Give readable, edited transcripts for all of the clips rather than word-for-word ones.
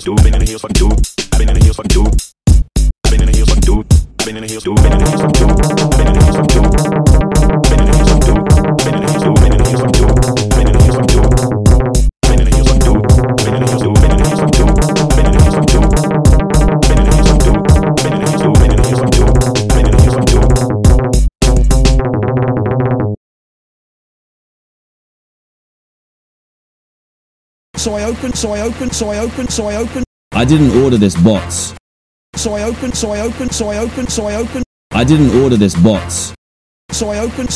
hills, dude. I've been in the hills, fucking dude. I've been in the hills, fucking dude. I've been in the hills, fucking dude. I've been in the hills, dude. I've been in the hills, fucking dude. I've been in the hills, fucking dude. I've been in the hills, fucking dude. I've been in the hills, dude. I've been in the hills, fucking dude. I've been in the hills, fucking dude. I've been in the hills, fucking dude. I've been in the hills, dude. I've been in the hills, fucking dude. I've been in the hills, fucking dude. I've been in the hills, fucking dude. I've been in the hills, dude. I've been in the hills, fucking dude. I've been in the hills, fucking dude. So I open. I didn't order this box. So I open. I didn't order this box. So I open.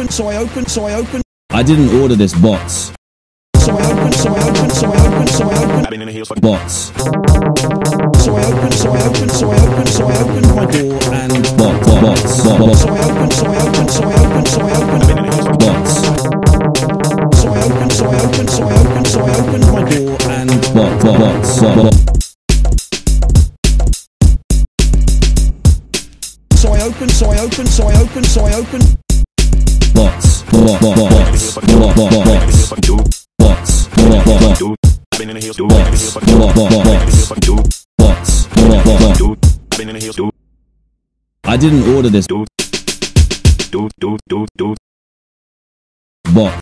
I didn't order this box. So I open. I've been in the hills, fucking Box. So I open my door and Box. so I open I've been in the hills, fucking Box. so I open my door and Box. so I open Box. Box. dude. I've been in the hills, dude. I've been in the hills, fucking dude. I've been in the hills, fucking dude. Box. Dude. I've been in the hills, dude. I didn't order this Dude. box.